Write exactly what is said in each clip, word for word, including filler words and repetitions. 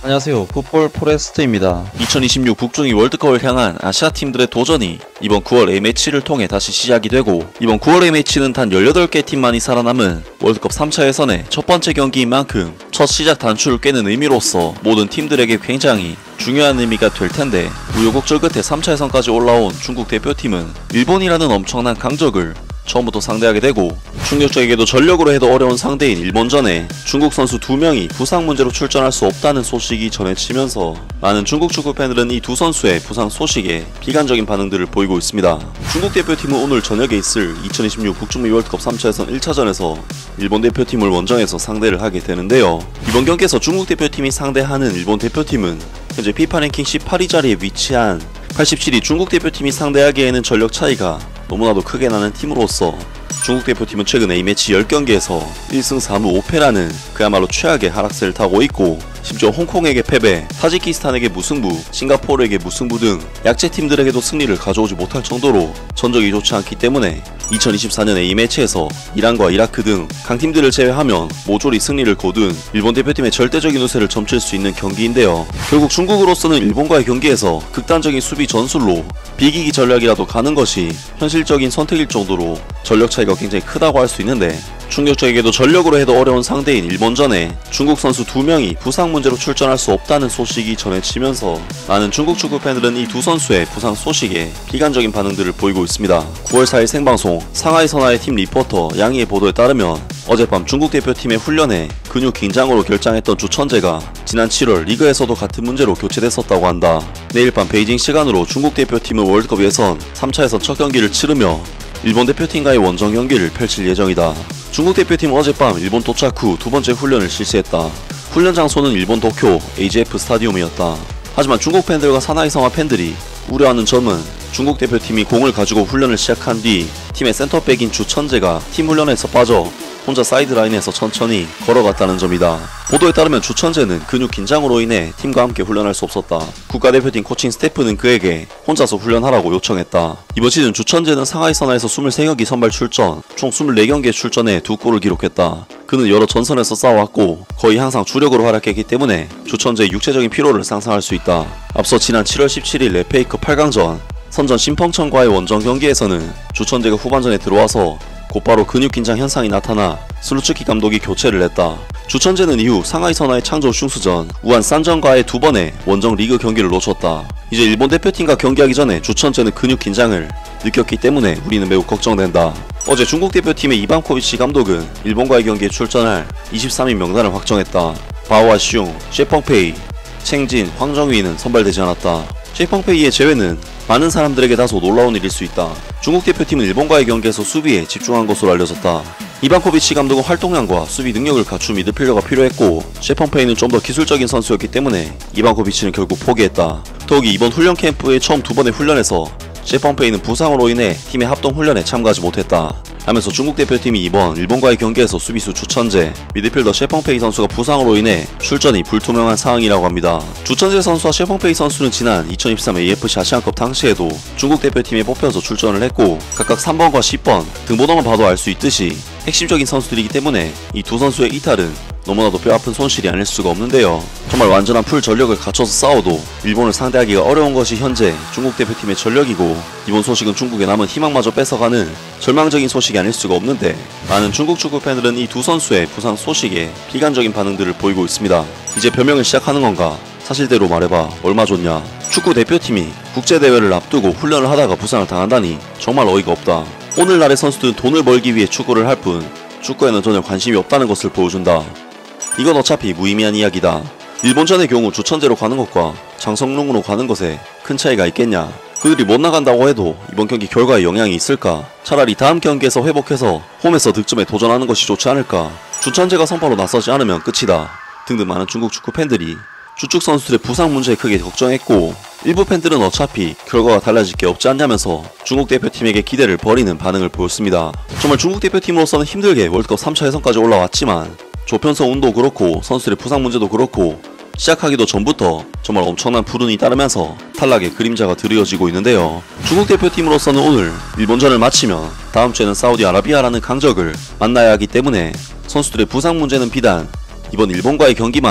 안녕하세요. 풋볼 포레스트입니다. 이천이십육 북중미 월드컵을 향한 아시아 팀들의 도전이 이번 구월 A매치를 통해 다시 시작이 되고, 이번 구월 A매치는 단 열여덟 개 팀만이 살아남은 월드컵 삼 차 예선의 첫 번째 경기인 만큼 첫 시작 단추를 꿰는 의미로서 모든 팀들에게 굉장히 중요한 의미가 될 텐데, 우여곡절 끝에 삼 차 예선까지 올라온 중국 대표팀은 일본이라는 엄청난 강적을 처음부터 상대하게 되고, 충격적이게도 전력으로 해도 어려운 상대인 일본전에 중국 선수 두 명이 부상 문제로 출전할 수 없다는 소식이 전해지면서 많은 중국 축구 팬들은 이 두 선수의 부상 소식에 비관적인 반응들을 보이고 있습니다. 중국 대표팀은 오늘 저녁에 있을 이천이십육 북중미 월드컵 삼 차 예선 일 차전에서 일본 대표팀을 원정에서 상대를 하게 되는데요. 이번 경기에서 중국 대표팀이 상대하는 일본 대표팀은 현재 피파 랭킹 십팔 위 자리에 위치한 팔십칠 위 중국 대표팀이 상대하기에는 전력 차이가 너무나도 크게 나는 팀으로서 중국 대표팀은 최근 A매치 십 경기에서 일 승 삼 무 오 패라는 그야말로 최악의 하락세를 타고 있고, 심지어 홍콩에게 패배, 타지키스탄에게 무승부, 싱가포르에게 무승부 등 약체팀들에게도 승리를 가져오지 못할 정도로 전적이 좋지 않기 때문에 이천이십사 년 A매치에서 이란과 이라크 등 강팀들을 제외하면 모조리 승리를 거둔 일본 대표팀의 절대적인 우세를 점칠 수 있는 경기인데요. 결국 중국으로서는 일본과의 경기에서 극단적인 수비 전술로 비기기 전략이라도 가는 것이 현실적인 선택일 정도로 전력 차이가 굉장히 크다고 할 수 있는데, 충격적이게도 전력으로 해도 어려운 상대인 일본전에 중국 선수 두 명이 부상 문제로 출전할 수 없다는 소식이 전해지면서 많은 중국 축구 팬들은 이 두 선수의 부상 소식에 비관적인 반응들을 보이고 있습니다. 구월 사일 생방송 상하이 선화의 팀 리포터 양희의 보도에 따르면 어젯밤 중국 대표팀의 훈련에 근육 긴장으로 결장했던 주천재가 지난 칠월 리그에서도 같은 문제로 교체됐었다고 한다. 내일 밤 베이징 시간으로 중국 대표팀은 월드컵 예선 삼 차 예선 첫 경기를 치르며 일본 대표팀과의 원정 경기를 펼칠 예정이다. 중국 대표팀은 어젯밤 일본 도착 후 두 번째 훈련을 실시했다. 훈련 장소는 일본 도쿄 에이지에프 스타디움이었다. 하지만 중국 팬들과 사나이 성화 팬들이 우려하는 점은 중국 대표팀이 공을 가지고 훈련을 시작한 뒤 팀의 센터백인 주천재가 팀 훈련에서 빠져 혼자 사이드라인에서 천천히 걸어갔다는 점이다. 보도에 따르면 주천재는 근육 긴장으로 인해 팀과 함께 훈련할 수 없었다. 국가대표팀 코칭 스태프는 그에게 혼자서 훈련하라고 요청했다. 이번 시즌 주천재는 상하이 선화에서 이십삼 경기 선발 출전, 총 이십사 경기에 출전해 두 골을 기록했다. 그는 여러 전선에서 싸워왔고 거의 항상 주력으로 활약했기 때문에 주천재의 육체적인 피로를 상상할 수 있다. 앞서 지난 칠월 십칠일 에프에이컵 팔 강전 선전 신펑천과의 원정 경기에서는 주천재가 후반전에 들어와서 곧바로 근육 긴장 현상이 나타나 슬루츠키 감독이 교체를 했다. 주천재는 이후 상하이 선화의 창조 슝수전, 우한 산전과의 두 번의 원정 리그 경기를 놓쳤다. 이제 일본 대표팀과 경기하기 전에 주천재는 근육 긴장을 느꼈기 때문에 우리는 매우 걱정된다. 어제 중국 대표팀의 이방코비치 감독은 일본과의 경기에 출전할 이십삼 인 명단을 확정했다. 바오아 슝, 셰펑페이, 챙진, 황정휘는 선발되지 않았다. 셰펑페이의 제외는 많은 사람들에게 다소 놀라운 일일 수 있다. 중국 대표팀은 일본과의 경기에서 수비에 집중한 것으로 알려졌다. 이방코비치 감독은 활동량과 수비 능력을 갖춘 미드필더가 필요했고, 셰펑페이는 좀 더 기술적인 선수였기 때문에 이방코비치는 결국 포기했다. 더욱이 이번 훈련 캠프의 처음 두 번의 훈련에서 셰펑페이는 부상으로 인해 팀의 합동 훈련에 참가하지 못했다. 하면서 중국 대표팀이 이번 일본과의 경기에서 수비수 주천재, 미드필더 셰펑페이 선수가 부상으로 인해 출전이 불투명한 상황이라고 합니다. 주천재 선수와 셰펑페이 선수는 지난 이천이십삼 에이에프씨 아시안컵 당시에도 중국 대표팀에 뽑혀서 출전을 했고, 각각 삼 번과 십 번 등번호만 봐도 알 수 있듯이 핵심적인 선수들이기 때문에 이 두 선수의 이탈은 너무나도 뼈아픈 손실이 아닐 수가 없는데요. 정말 완전한 풀 전력을 갖춰서 싸워도 일본을 상대하기가 어려운 것이 현재 중국 대표팀의 전력이고, 이번 소식은 중국의 남은 희망마저 뺏어가는 절망적인 소식이 아닐 수가 없는데, 많은 중국 축구 팬들은 이 두 선수의 부상 소식에 비관적인 반응들을 보이고 있습니다. 이제 변명을 시작하는 건가? 사실대로 말해봐, 얼마 좋냐? 축구 대표팀이 국제대회를 앞두고 훈련을 하다가 부상을 당한다니 정말 어이가 없다. 오늘날의 선수들은 돈을 벌기 위해 축구를 할 뿐 축구에는 전혀 관심이 없다는 것을 보여준다. 이건 어차피 무의미한 이야기다. 일본전의 경우 주천재로 가는 것과 장성룡으로 가는 것에 큰 차이가 있겠냐? 그들이 못 나간다고 해도 이번 경기 결과에 영향이 있을까? 차라리 다음 경기에서 회복해서 홈에서 득점에 도전하는 것이 좋지 않을까? 주천재가 선발로 나서지 않으면 끝이다 등등 많은 중국 축구 팬들이 주축 선수들의 부상 문제에 크게 걱정했고, 일부 팬들은 어차피 결과가 달라질 게 없지 않냐면서 중국 대표팀에게 기대를 버리는 반응을 보였습니다. 정말 중국 대표팀으로서는 힘들게 월드컵 삼 차 예선까지 올라왔지만 조편성 운도 그렇고 선수들의 부상 문제도 그렇고 시작하기도 전부터 정말 엄청난 불운이 따르면서 탈락의 그림자가 드리워지고 있는데요. 중국 대표팀으로서는 오늘 일본전을 마치면 다음 주에는 사우디아라비아라는 강적을 만나야 하기 때문에 선수들의 부상 문제는 비단 이번 일본과의 경기만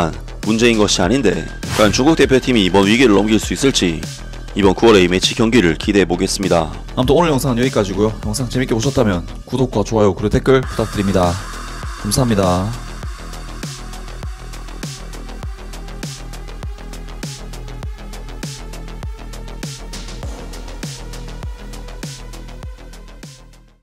문제인 것이 아닌데 과연 중국 대표팀이 이번 위기를 넘길 수 있을지 이번 구월 A매치 경기를 기대해보겠습니다. 아무튼 오늘 영상은 여기까지고요. 영상 재밌게 보셨다면 구독과 좋아요 그리고 댓글 부탁드립니다. 감사합니다.